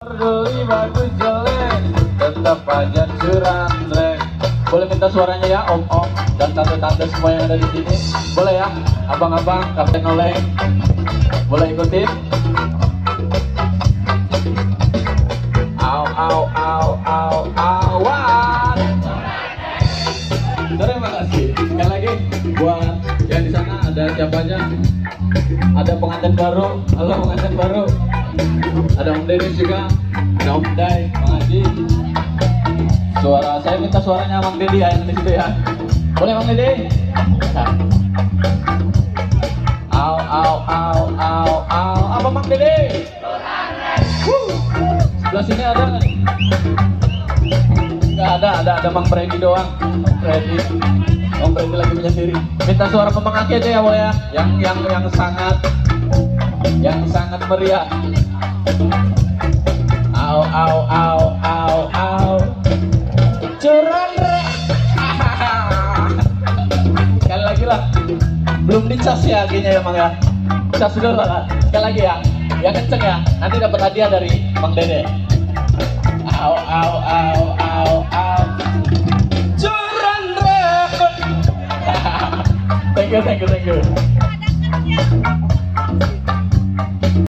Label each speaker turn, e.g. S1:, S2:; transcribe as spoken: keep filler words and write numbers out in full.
S1: Beli bagus jelek, tetap aja curantrek. Boleh minta suaranya ya om-om dan tante-tante semua yang ada di sini. Boleh ya, abang-abang, kapten oleng. Boleh ikutin. Au, au, au, au, awan. Terima kasih. Sekali lagi buat yang di sana ada siapanya? Ada pengantin baru. Halo pengantin baru. Ada Om Dennis juga. Ada Om Dai, Bang Haji. Suara saya minta suaranya Bang Dedi ya di situ ya. Boleh Bang Dedi? Au, au, au, au, au. Apa Bang Dedi? Sebelah sini ada nggak nih? Nggak ada, ada, ada Bang Freddy doang. Bang Freddy, Bang Freddy lagi menyendiri. Minta suara Pemang Aki aja ya boleh ya. Yang yang yang sangat, yang sangat meriah. Au, au, au, au, au. Curang rek. Sekali lagi lah. Belum dicas ya akhirnya ya Bang ya. Cas dulu lah. Sekali lagi ya. Yang kenceng ya. Nanti dapat hadiah dari Bang Dede. Au, au, au, au, au. Curang rek. Thank you, thank you, thank you.